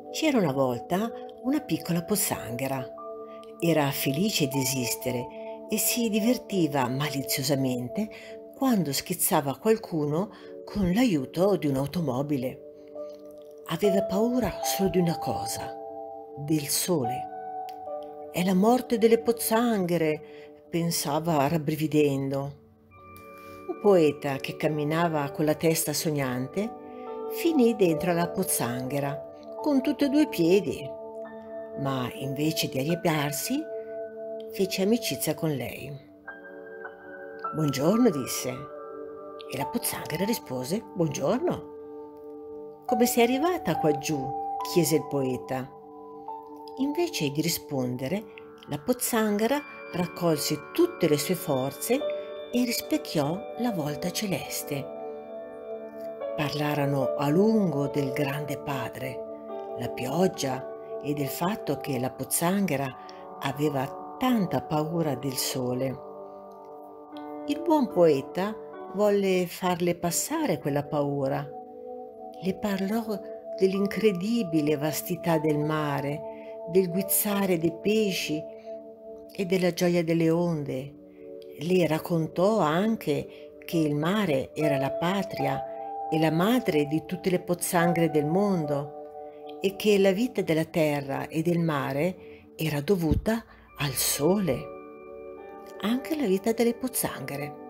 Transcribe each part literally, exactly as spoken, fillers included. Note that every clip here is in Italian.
C'era una volta una piccola pozzanghera. Era felice di esistere e si divertiva maliziosamente quando schizzava qualcuno con l'aiuto di un'automobile. Aveva paura solo di una cosa: del sole. È la morte delle pozzanghere, pensava rabbrividendo. Un poeta che camminava con la testa sognante finì dentro alla pozzanghera con tutti e due i piedi, ma invece di arrabbiarsi fece amicizia con lei. Buongiorno, disse, e la pozzanghera rispose: buongiorno. Come sei arrivata qua giù? Chiese il poeta. Invece di rispondere, la pozzanghera raccolse tutte le sue forze e rispecchiò la volta celeste. Parlarono a lungo del grande padre, la pioggia e del fatto che la pozzanghera aveva tanta paura del sole. Il buon poeta volle farle passare quella paura. Le parlò dell'incredibile vastità del mare, del guizzare dei pesci e della gioia delle onde. Le raccontò anche che il mare era la patria e la madre di tutte le pozzanghere del mondo e che la vita della terra e del mare era dovuta al sole, anche la vita delle pozzanghere.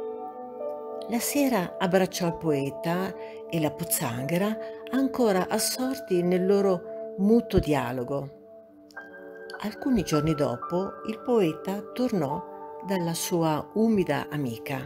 La sera abbracciò il poeta e la pozzanghera, ancora assorti nel loro muto dialogo. Alcuni giorni dopo il poeta tornò dalla sua umida amica.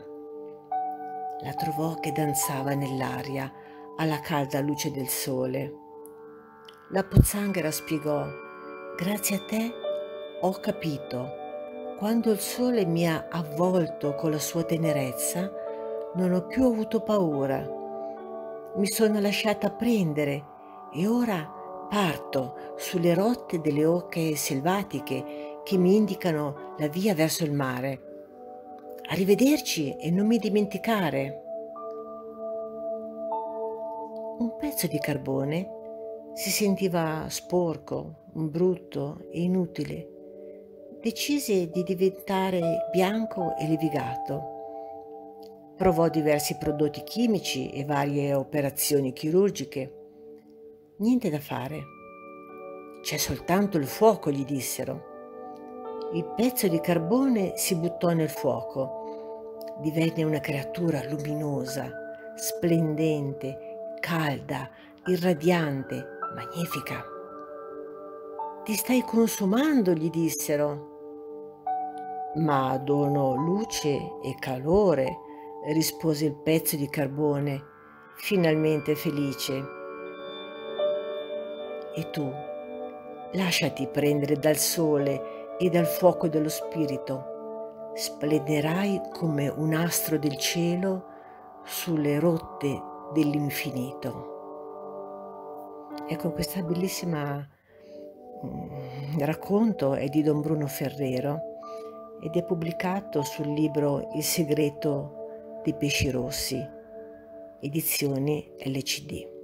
La trovò che danzava nell'aria alla calda luce del sole. La pozzanghera spiegò: grazie a te ho capito. Quando il sole mi ha avvolto con la sua tenerezza, non ho più avuto paura. Mi sono lasciata prendere e ora parto sulle rotte delle oche selvatiche che mi indicano la via verso il mare. Arrivederci e non mi dimenticare. Un pezzo di carbone si sentiva sporco, brutto e inutile. Decise di diventare bianco e levigato. Provò diversi prodotti chimici e varie operazioni chirurgiche. Niente da fare. C'è soltanto il fuoco, gli dissero. Il pezzo di carbone si buttò nel fuoco. Divenne una creatura luminosa, splendente, calda, irradiante, magnifica. Ti stai consumando, gli dissero. Ma dono luce e calore, rispose il pezzo di carbone, finalmente felice. E tu, lasciati prendere dal sole e dal fuoco dello spirito, splenderai come un astro del cielo sulle rotte dell'infinito. Ecco, questa bellissima mm, racconto è di Don Bruno Ferrero ed è pubblicato sul libro Il segreto dei pesci rossi, edizioni L C D.